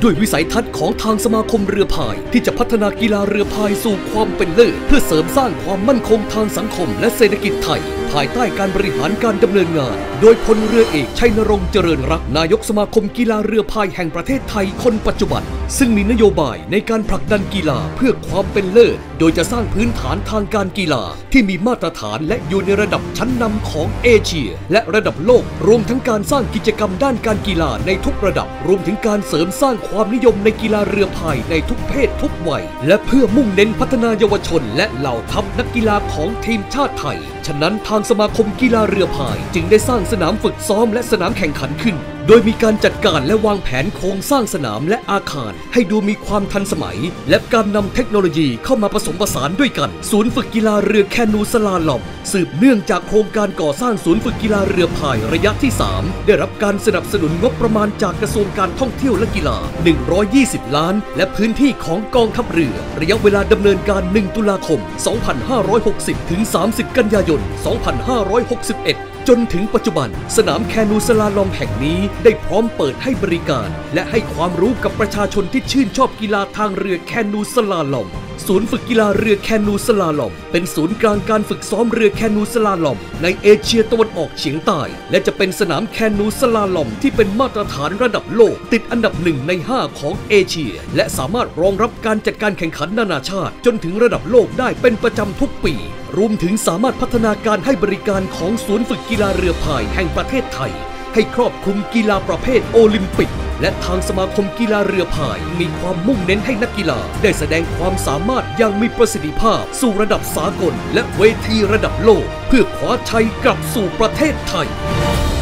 ด้วยวิสัยทัศน์ของทางสมาคมเรือพายที่จะพัฒนากีฬาเรือพายสู่ความเป็นเลิศเพื่อเสริมสร้างความมั่นคงทางสังคมและเศรษฐกิจไทยภายใต้การบริหารการดำเนินงานโดยพลเรือเอกชัยนรงค์เจริญรักษ์นายกสมาคมกีฬาเรือพายแห่งประเทศไทยคนปัจจุบันซึ่งมีนโยบายในการผลักดันกีฬาเพื่อความเป็นเลิศโดยจะสร้างพื้นฐานทางการกีฬาที่มีมาตรฐานและอยู่ในระดับชั้นนำของเอเชียและระดับโลกรวมทั้งการสร้างกิจกรรมด้านการกีฬาในทุกระดับรวมถึงการเสริมสร้างความนิยมในกีฬาเรือพายในทุกเพศทุกวัยและเพื่อมุ่งเน้นพัฒนาเยาวชนและเหล่าทัพนักกีฬาของทีมชาติไทยฉะนั้นทางสมาคมกีฬาเรือพายจึงได้สร้างสนามฝึกซ้อมและสนามแข่งขันขึ้นโดยมีการจัดการและวางแผนโครงสร้างสนามและอาคารให้ดูมีความทันสมัยและการนำเทคโนโลยีเข้ามาผสมผสานด้วยกันศูนย์ฝึกกีฬาเรือแคนูสลาลอมสืบเนื่องจากโครงการก่อสร้างศูนย์ฝึกกีฬาเรือพายระยะที่ 3ได้รับการสนับสนุนงบประมาณจากกระทรวงการท่องเที่ยวและกีฬา120 ล้านและพื้นที่ของกองทัพเรือระยะเวลาดำเนินการ1 ตุลาคม 2560 ถึง 30 กันยายน 2561จนถึงปัจจุบันสนามแคนูสลาลอมแห่งนี้ได้พร้อมเปิดให้บริการและให้ความรู้กับประชาชนที่ชื่นชอบกีฬาทางเรือแคนูสลาลอมศูนย์ฝึกกีฬาเรือแคนูสลาลอมเป็นศูนย์กลางการฝึกซ้อมเรือแคนูสลาลอมในเอเชียตะวันออกเฉียงใต้และจะเป็นสนามแคนูสลาลอมที่เป็นมาตรฐานระดับโลกติดอันดับ1 ใน 5ของเอเชียและสามารถรองรับการจัดการแข่งขันนานาชาติจนถึงระดับโลกได้เป็นประจำทุกปีรวมถึงสามารถพัฒนาการให้บริการของศูนย์ฝึกกีฬาเรือพายแห่งประเทศไทยให้ครอบคลุมกีฬาประเภทโอลิมปิกและทางสมาคมกีฬาเรือพายมีความมุ่งเน้นให้นักกีฬาได้แสดงความสามารถอย่างมีประสิทธิภาพสู่ระดับสากลและเวทีระดับโลกเพื่อคว้าชัยกลับสู่ประเทศไทย